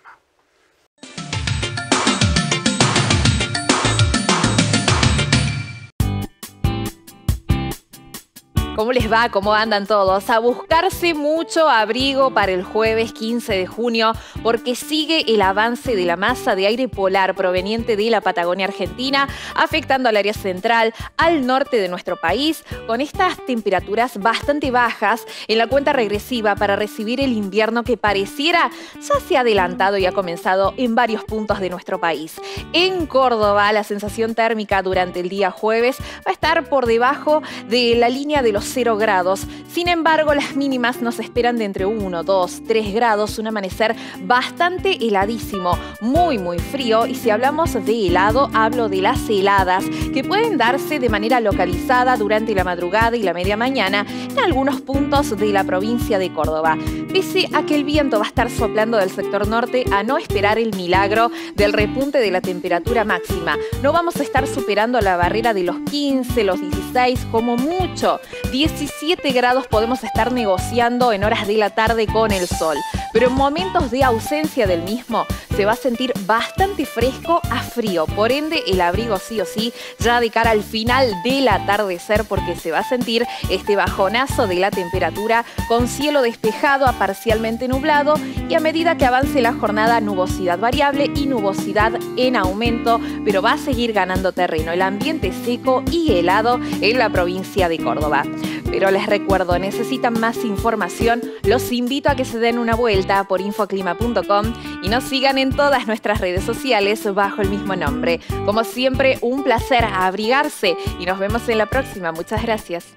¿Cómo les va? ¿Cómo andan todos? A buscarse mucho abrigo para el jueves 15 de junio porque sigue el avance de la masa de aire polar proveniente de la Patagonia Argentina, afectando al área central, al norte de nuestro país, con estas temperaturas bastante bajas en la cuenta regresiva para recibir el invierno que pareciera ya se ha adelantado y ha comenzado en varios puntos de nuestro país. En Córdoba, la sensación térmica durante el día jueves va a estar por debajo de la línea de los 0 grados. Sin embargo, las mínimas nos esperan de entre 1, 2, 3 grados, un amanecer bastante heladísimo, muy frío. Y si hablamos de helado, hablo de las heladas que pueden darse de manera localizada durante la madrugada y la media mañana en algunos puntos de la provincia de Córdoba. Pese a que el viento va a estar soplando del sector norte, a no esperar el milagro del repunte de la temperatura máxima. No vamos a estar superando la barrera de los 15, los 16, como mucho 17 grados podemos estar negociando en horas de la tarde con el sol, pero en momentos de ausencia del mismo se va a sentir bastante fresco a frío, por ende el abrigo sí o sí ya de cara al final del atardecer porque se va a sentir este bajonazo de la temperatura con cielo despejado a parcialmente nublado y a medida que avance la jornada nubosidad variable y nubosidad en aumento, pero va a seguir ganando terreno el ambiente seco y helado en la provincia de Córdoba. Pero les recuerdo, necesitan más información, los invito a que se den una vuelta por infoclima.com y nos sigan en todas nuestras redes sociales bajo el mismo nombre. Como siempre, un placer abrigarse y nos vemos en la próxima. Muchas gracias.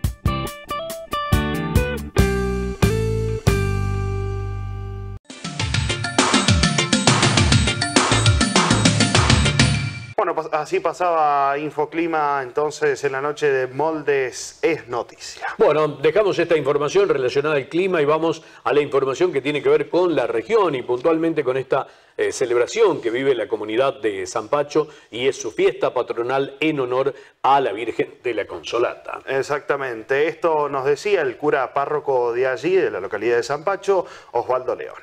Bueno, así pasaba Infoclima entonces en la noche de Moldes es noticia. Bueno, dejamos esta información relacionada al clima y vamos a la información que tiene que ver con la región y puntualmente con esta celebración que vive la comunidad de Zampacho y es su fiesta patronal en honor a la Virgen de la Consolata. Exactamente, esto nos decía el cura párroco de allí, de la localidad de Zampacho, Osvaldo Leone.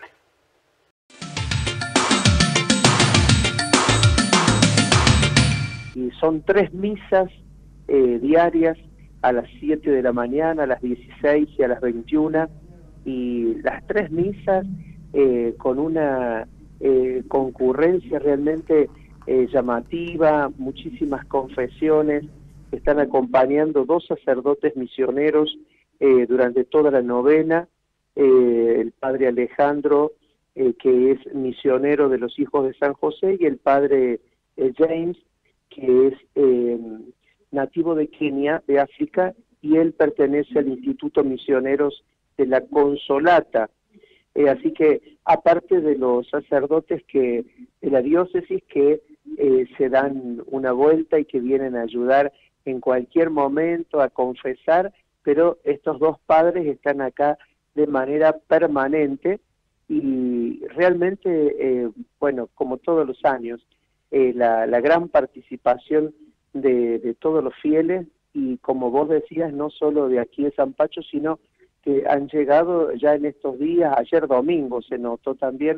Y son 3 misas diarias a las 7 de la mañana, a las 16 y a las 21, y las 3 misas con una concurrencia realmente llamativa, muchísimas confesiones, están acompañando 2 sacerdotes misioneros durante toda la novena, el padre Alejandro, que es misionero de los Hijos de San José, y el padre James, que es nativo de Kenia, de África, y él pertenece al Instituto Misioneros de la Consolata. Así que, aparte de los sacerdotes de la diócesis que se dan una vuelta y que vienen a ayudar en cualquier momento a confesar, pero estos dos padres están acá de manera permanente y realmente, bueno, como todos los años, la gran participación de todos los fieles y, como vos decías, no solo de aquí de San Pacho, sino que han llegado ya en estos días, ayer domingo se notó también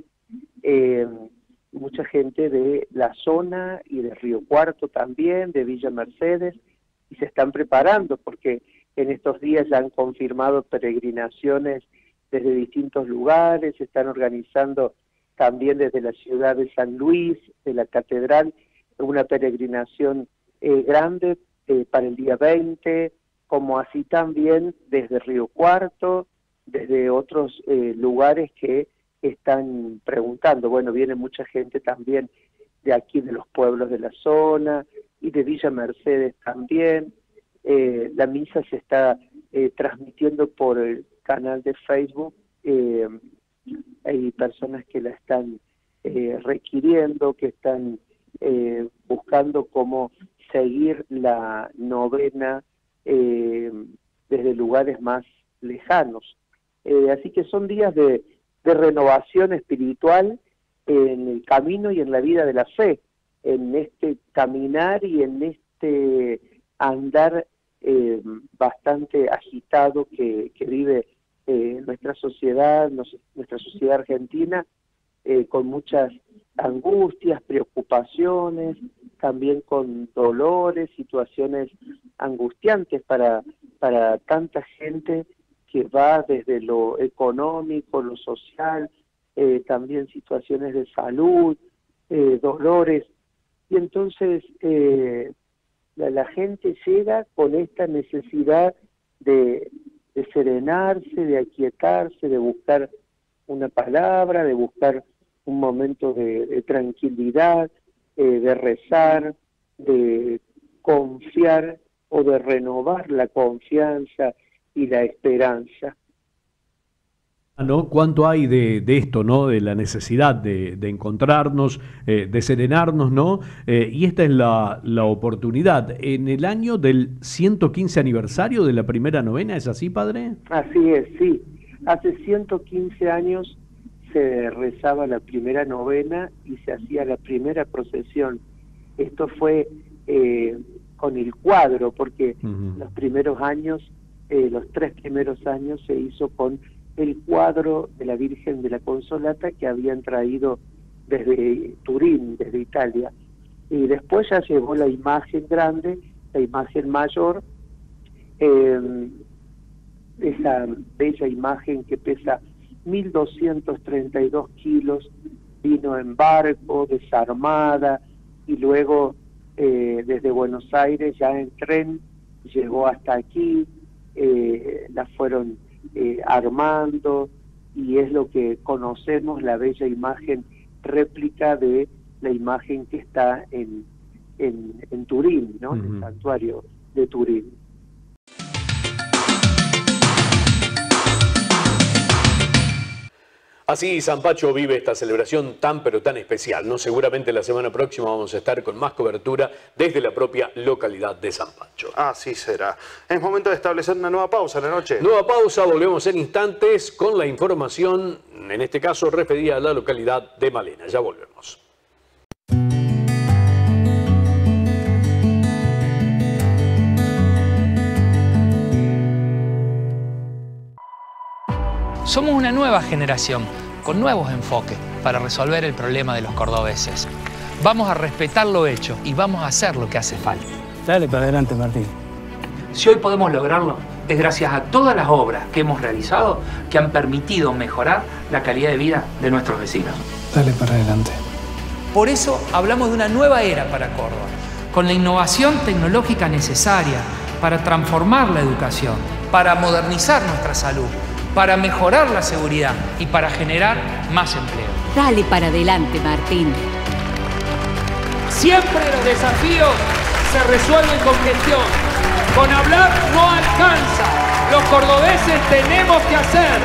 mucha gente de la zona y de Río Cuarto también, de Villa Mercedes, y se están preparando porque en estos días ya han confirmado peregrinaciones desde distintos lugares, se están organizando también desde la ciudad de San Luis, de la catedral, una peregrinación grande para el día 20, como así también desde Río Cuarto, desde otros lugares que están preguntando. Bueno, viene mucha gente también de aquí, de los pueblos de la zona, y de Villa Mercedes también. La misa se está transmitiendo por el canal de Facebook. Hay personas que la están requiriendo, que están buscando cómo seguir la novena desde lugares más lejanos. Así que son días de renovación espiritual en el camino y en la vida de la fe, en este caminar y en este andar bastante agitado que vive nuestra sociedad argentina, con muchas angustias, preocupaciones, también con dolores, situaciones angustiantes para tanta gente que va desde lo económico, lo social, también situaciones de salud, dolores. Y entonces la gente llega con esta necesidad de serenarse, de aquietarse, de buscar una palabra, de buscar un momento de tranquilidad, de rezar, de confiar o de renovar la confianza y la esperanza. ¿No? ¿Cuánto hay de esto, ¿no? De la necesidad de encontrarnos, de serenarnos, ¿no? Y esta es la oportunidad. En el año del 115 aniversario de la primera novena, ¿es así, padre? Así es, sí. Hace 115 años se rezaba la primera novena y se hacía la primera procesión. Esto fue con el cuadro, porque los primeros años, los 3 primeros años se hizo con el cuadro de la Virgen de la Consolata que habían traído desde Turín, desde Italia. Y después ya llegó la imagen grande, la imagen mayor, esa bella imagen que pesa 1.232 kilos, vino en barco, desarmada, y luego desde Buenos Aires ya en tren llegó hasta aquí, la fueron armando, y es lo que conocemos, la bella imagen réplica de la imagen que está en Turín, ¿no? En el santuario de Turín. Así San Pacho vive esta celebración tan pero tan especial, ¿no? Seguramente la semana próxima vamos a estar con más cobertura desde la propia localidad de San Pacho. Así será. Es momento de establecer una nueva pausa en la noche. Nueva pausa, volvemos en instantes con la información, en este caso referida a la localidad de Malena. Ya volvemos. Somos una nueva generación, con nuevos enfoques para resolver el problema de los cordobeses. Vamos a respetar lo hecho y vamos a hacer lo que hace falta. Dale para adelante, Martín. Si hoy podemos lograrlo, es gracias a todas las obras que hemos realizado que han permitido mejorar la calidad de vida de nuestros vecinos. Dale para adelante. Por eso hablamos de una nueva era para Córdoba, con la innovación tecnológica necesaria para transformar la educación, para modernizar nuestra salud, para mejorar la seguridad y para generar más empleo. Dale para adelante, Martín. Siempre los desafíos se resuelven con gestión. Con hablar no alcanza. Los cordobeses tenemos que hacer.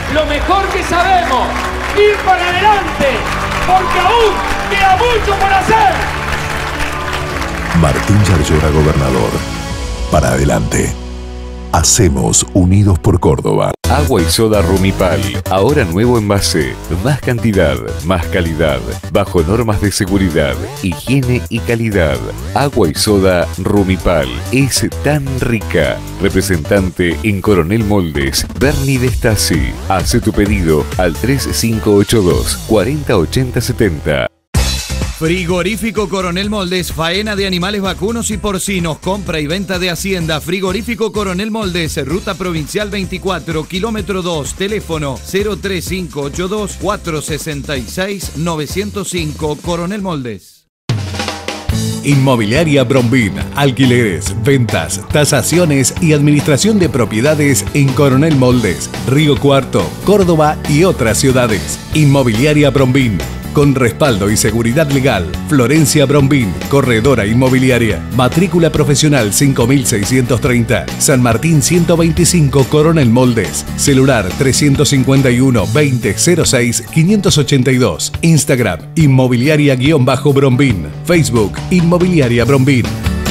lo mejor que sabemos, ir para adelante, porque aún queda mucho por hacer. Martín Yarlora, gobernador. Para adelante. Hacemos Unidos por Córdoba. Agua y soda Rumipal. Ahora nuevo envase. Más cantidad, más calidad. Bajo normas de seguridad, higiene y calidad. Agua y soda Rumipal. Es tan rica. Representante en Coronel Moldes, Bernie de Stasi. Hace tu pedido al 3582 408070. Frigorífico Coronel Moldes, faena de animales vacunos y porcinos, compra y venta de hacienda. Frigorífico Coronel Moldes, ruta provincial 24, kilómetro 2, teléfono 03582 466 905, Coronel Moldes. Inmobiliaria Brombín, alquileres, ventas, tasaciones y administración de propiedades en Coronel Moldes, Río Cuarto, Córdoba y otras ciudades. Inmobiliaria Brombín, con respaldo y seguridad legal. Florencia Brombín, corredora inmobiliaria. Matrícula profesional 5630. San Martín 125, Coronel Moldes. Celular 351 2006 582. Instagram inmobiliaria-brombín. Facebook Inmobiliaria Brombín.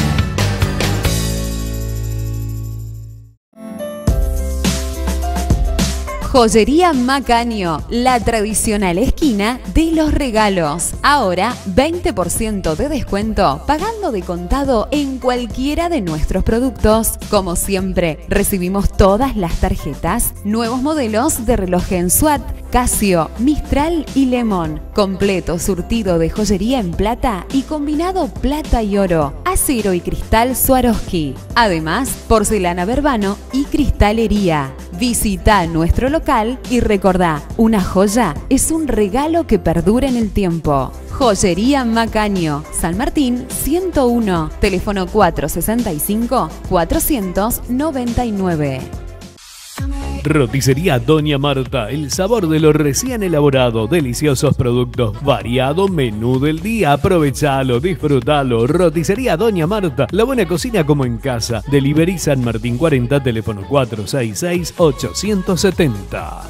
Joyería Macaño, la tradicional esquina de los regalos. Ahora 20% de descuento pagando de contado en cualquiera de nuestros productos. Como siempre, recibimos todas las tarjetas, nuevos modelos de reloj en SWAT, Casio, Mistral y Lemon. Completo surtido de joyería en plata y combinado plata y oro, acero y cristal Swarovski. Además, porcelana Verbano y cristalería. Visita nuestro local y recordá, una joya es un regalo que perdura en el tiempo. Joyería Macaño, San Martín 101, teléfono 465-499. Roticería Doña Marta, el sabor de lo recién elaborado, deliciosos productos, variado menú del día, aprovechalo, disfrutalo. Roticería Doña Marta, la buena cocina como en casa. Delivery San Martín 40, teléfono 466-870.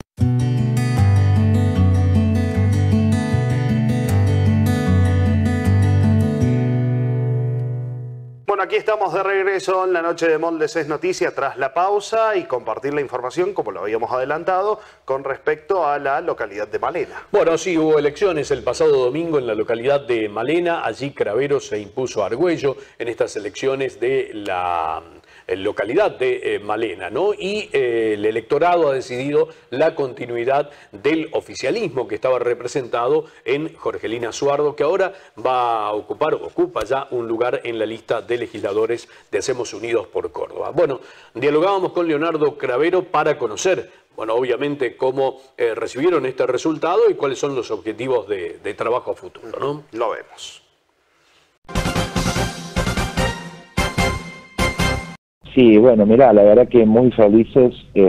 Bueno, aquí estamos de regreso en la noche de Moldes es Noticia tras la pausa y compartir la información, como lo habíamos adelantado, con respecto a la localidad de Malena. Bueno, sí, hubo elecciones el pasado domingo en la localidad de Malena. Allí Cravero se impuso a Argüello en estas elecciones de la localidad de Malena, ¿no? Y el electorado ha decidido la continuidad del oficialismo que estaba representado en Jorgelina Suardo, que ahora va a ocupa ya un lugar en la lista de legisladores de Hacemos Unidos por Córdoba. Bueno, dialogábamos con Leonardo Cravero para conocer, bueno, obviamente cómo recibieron este resultado y cuáles son los objetivos de trabajo a futuro, ¿no? Lo vemos. Sí, bueno, mirá, la verdad que muy felices y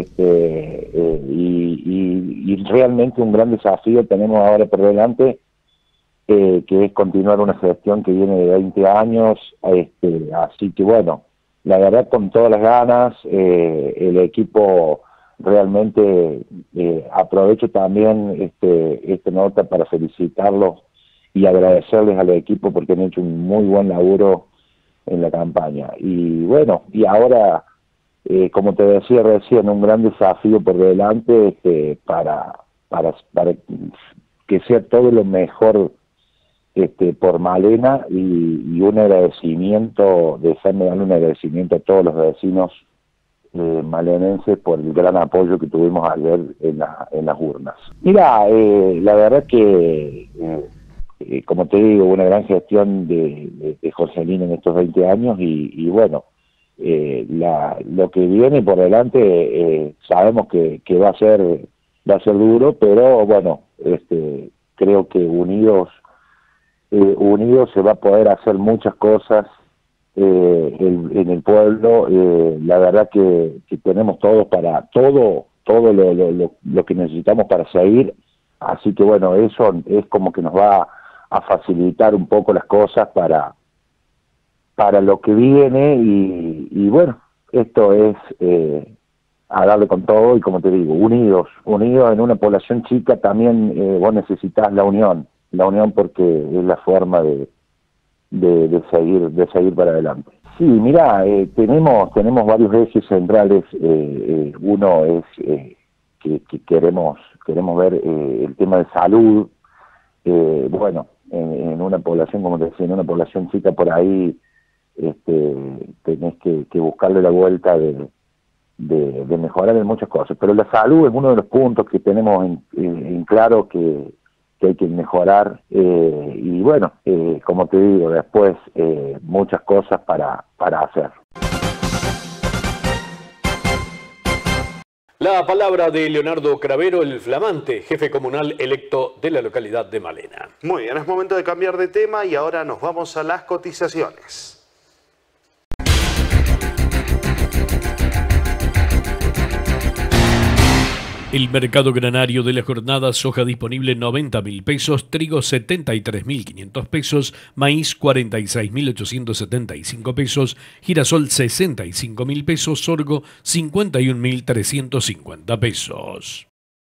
realmente un gran desafío tenemos ahora por delante, que es continuar una gestión que viene de 20 años, así que bueno, la verdad con todas las ganas, el equipo realmente, aprovecho también esta nota para felicitarlos y agradecerles al equipo porque han hecho un muy buen laburo en la campaña. Y bueno, y ahora, como te decía recién, un gran desafío por delante para que sea todo lo mejor por Malena y un agradecimiento, dejarme darle un agradecimiento a todos los vecinos malenenses por el gran apoyo que tuvimos ayer en las urnas. Mira, la verdad que como te digo, una gran gestión de Jorgelina en estos 20 años y bueno, lo que viene por delante sabemos que va a ser duro, pero bueno, creo que unidos se va a poder hacer muchas cosas en el pueblo. La verdad que tenemos todo lo que necesitamos para seguir, así que bueno, eso es como que nos va a facilitar un poco las cosas para lo que viene y bueno, esto es darle con todo y, como te digo, unidos en una población chica también. Vos necesitas la unión porque es la forma de seguir para adelante. Sí, mirá, tenemos varios ejes centrales. Uno es que queremos ver el tema de salud. Bueno, en una población, como te decía, en una población chica por ahí, tenés que buscarle la vuelta de mejorar en muchas cosas, pero la salud es uno de los puntos que tenemos en claro que hay que mejorar, y bueno, como te digo, después muchas cosas para hacer. La palabra de Leonardo Cravero, el flamante jefe comunal electo de la localidad de Malena. Muy bien, es momento de cambiar de tema y ahora nos vamos a las cotizaciones. El mercado granario de la jornada: soja disponible 90.000 pesos, trigo 73.500 pesos, maíz 46.875 pesos, girasol 65.000 pesos, sorgo 51.350 pesos.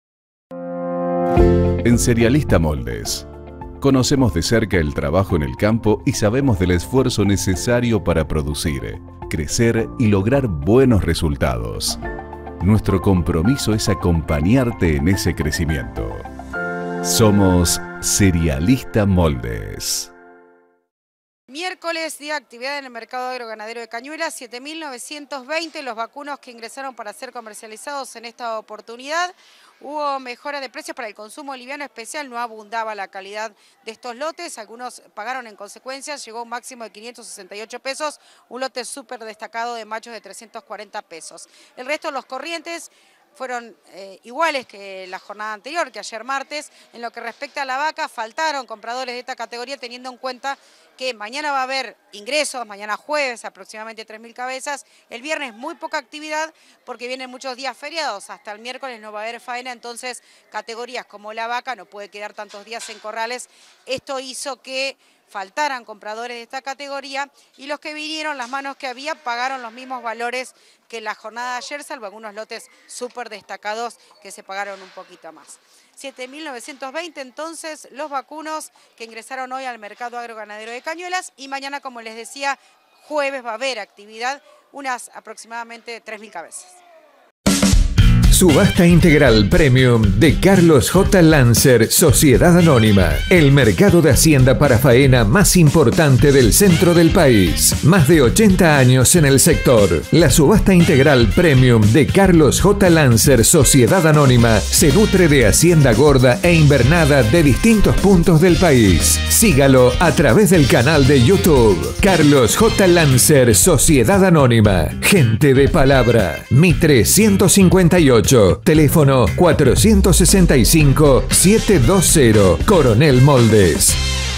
En Cerealista Moldes conocemos de cerca el trabajo en el campo y sabemos del esfuerzo necesario para producir, crecer y lograr buenos resultados. Nuestro compromiso es acompañarte en ese crecimiento. Somos Cerealista Moldes. Miércoles, día de actividad en el mercado agroganadero de Cañuelas, 7.920 los vacunos que ingresaron para ser comercializados en esta oportunidad. Hubo mejora de precios para el consumo liviano especial, no abundaba la calidad de estos lotes, algunos pagaron en consecuencia, llegó a un máximo de 568 pesos, un lote súper destacado de machos de 340 pesos. El resto, los corrientes, fueron iguales que la jornada anterior, que ayer martes. En lo que respecta a la vaca, faltaron compradores de esta categoría, teniendo en cuenta que mañana va a haber ingresos, mañana jueves aproximadamente 3.000 cabezas, el viernes muy poca actividad porque vienen muchos días feriados, hasta el miércoles no va a haber faena, entonces categorías como la vaca no puede quedar tantos días en corrales. Esto hizo que faltaran compradores de esta categoría y los que vinieron, las manos que había, pagaron los mismos valores que la jornada de ayer, salvo algunos lotes súper destacados que se pagaron un poquito más. 7.920 entonces los vacunos que ingresaron hoy al mercado agroganadero de Cañuelas, y mañana, como les decía, jueves va a haber actividad, unas aproximadamente 3.000 cabezas. Subasta Integral Premium de Carlos J. Lancer, Sociedad Anónima. El mercado de hacienda para faena más importante del centro del país. Más de 80 años en el sector. La Subasta Integral Premium de Carlos J. Lancer, Sociedad Anónima, se nutre de hacienda gorda e invernada de distintos puntos del país. Sígalo a través del canal de YouTube. Carlos J. Lancer, Sociedad Anónima. Gente de palabra. Mitre 158. Teléfono 465-720. Coronel Moldes.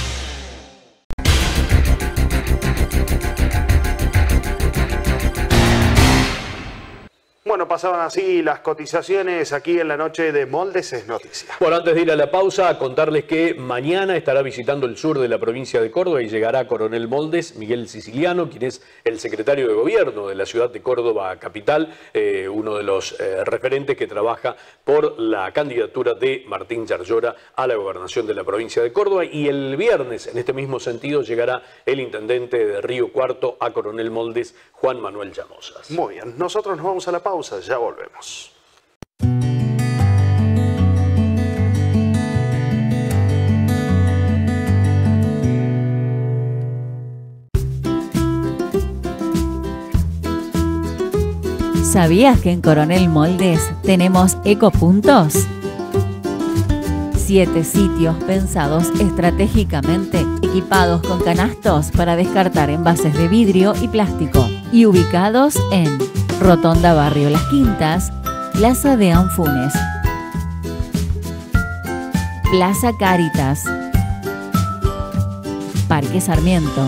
Bueno, pasaban así las cotizaciones aquí en la noche de Moldes es Noticia. Bueno, antes de ir a la pausa, contarles que mañana estará visitando el sur de la provincia de Córdoba y llegará a Coronel Moldes Miguel Siciliano, quien es el secretario de gobierno de la ciudad de Córdoba capital, uno de los referentes que trabaja por la candidatura de Martín Yarlora a la gobernación de la provincia de Córdoba. Y el viernes, en este mismo sentido, llegará el intendente de Río Cuarto a Coronel Moldes, Juan Manuel Llamosas. Muy bien, nosotros nos vamos a la pausa. Ya volvemos. ¿Sabías que en Coronel Moldes tenemos ecopuntos? 7 sitios pensados estratégicamente, equipados con canastos para descartar envases de vidrio y plástico, y ubicados en Rotonda Barrio Las Quintas, Plaza de Anfunes, Plaza Cáritas, Parque Sarmiento,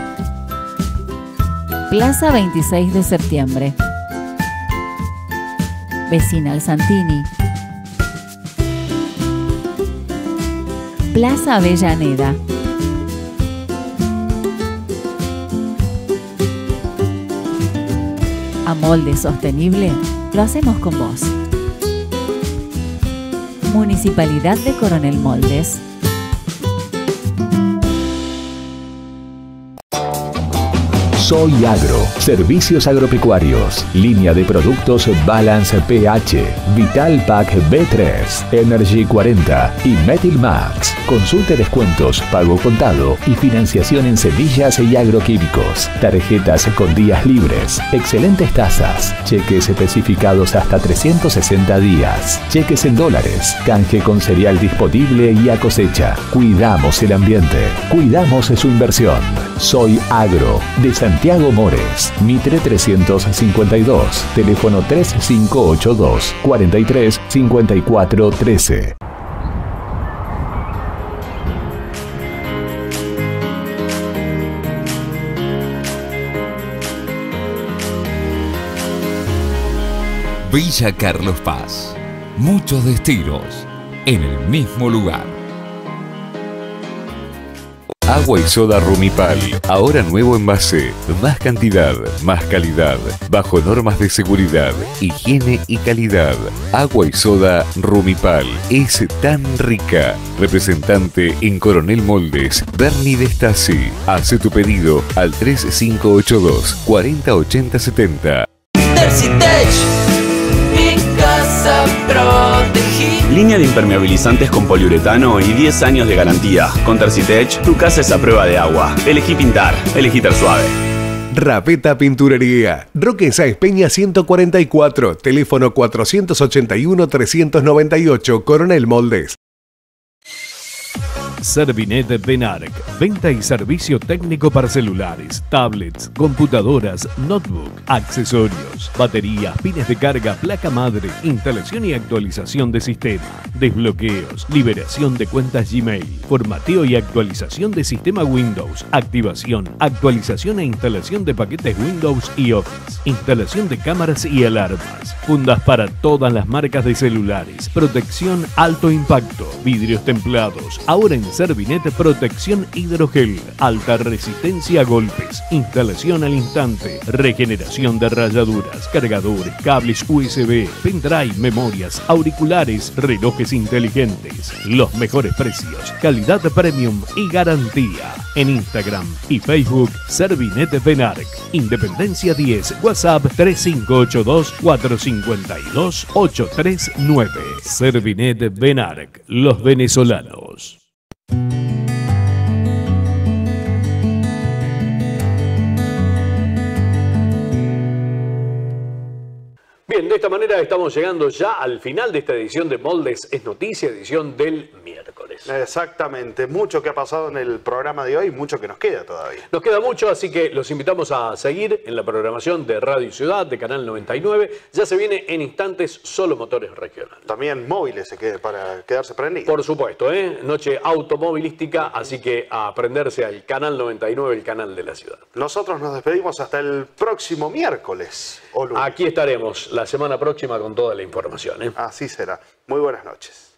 Plaza 26 de septiembre, Vecinal Santini, Plaza Avellaneda, a molde sostenible lo hacemos con vos. Municipalidad de Coronel Moldes. Soy Agro, servicios agropecuarios, línea de productos Balance PH, Vital Pack B3, Energy 40 y Metil Max. Consulte descuentos, pago contado y financiación en semillas y agroquímicos. Tarjetas con días libres, excelentes tasas, cheques especificados hasta 360 días, cheques en dólares, canje con cereal disponible y a cosecha. Cuidamos el ambiente, cuidamos su inversión. Soy Agro, de Santiago Mores, Mitre 352, teléfono 3582 43 54 13. Villa Carlos Paz. Muchos destinos en el mismo lugar. Agua y soda Rumipal, ahora nuevo envase, más cantidad, más calidad, bajo normas de seguridad, higiene y calidad. Agua y soda Rumipal es tan rica. Representante en Coronel Moldes, Bernie de Stasi. Hace tu pedido al 3582 408070. Línea de impermeabilizantes con poliuretano y 10 años de garantía. Con Tercitech, tu casa es a prueba de agua. Elegí pintar, elegí Ter Suave. Rapeta Pinturería, Roque Sáez Peña 144, teléfono 481-398, Coronel Moldes. Servinet Benarc, venta y servicio técnico para celulares, tablets, computadoras, notebook, accesorios, baterías, pines de carga, placa madre, instalación y actualización de sistema, desbloqueos, liberación de cuentas Gmail, formateo y actualización de sistema Windows, activación, actualización e instalación de paquetes Windows y Office, instalación de cámaras y alarmas, fundas para todas las marcas de celulares, protección alto impacto, vidrios templados, ahora en Servinet protección hidrogel, alta resistencia a golpes, instalación al instante, regeneración de rayaduras, cargadores, cables USB, pendrive, memorias, auriculares, relojes inteligentes. Los mejores precios, calidad premium y garantía. En Instagram y Facebook, Servinet Benarc. Independencia 10, WhatsApp 3582 452 839. Servinet Benarc, los venezolanos. Bien, de esta manera estamos llegando ya al final de esta edición de Moldes es Noticia, edición del miércoles. Exactamente, mucho que ha pasado en el programa de hoy, mucho que nos queda todavía. Nos queda mucho, así que los invitamos a seguir en la programación de Radio Ciudad, de Canal 99. Ya se viene en instantes Solo Motores Regional. También móviles para quedarse prendidos. Por supuesto, noche automovilística, así que a prenderse al Canal 99, el canal de la ciudad. Nosotros nos despedimos hasta el próximo miércoles o lunes. Aquí estaremos la semana próxima con toda la información. Así será. Muy buenas noches.